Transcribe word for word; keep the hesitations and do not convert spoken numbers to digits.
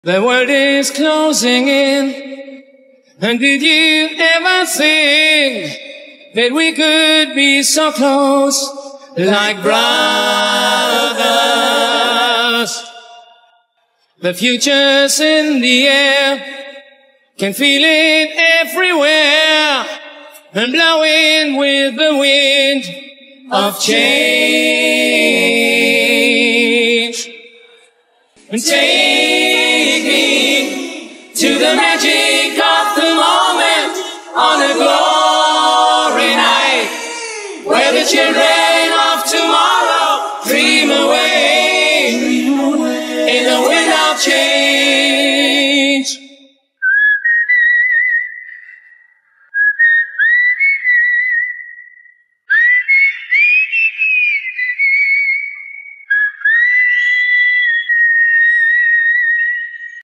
The world is closing in, and did you ever think that we could be so close, like brothers? The future's in the air, can feel it everywhere, and blowing with the wind of change. And take me to the magic of the moment on a glory night, where the children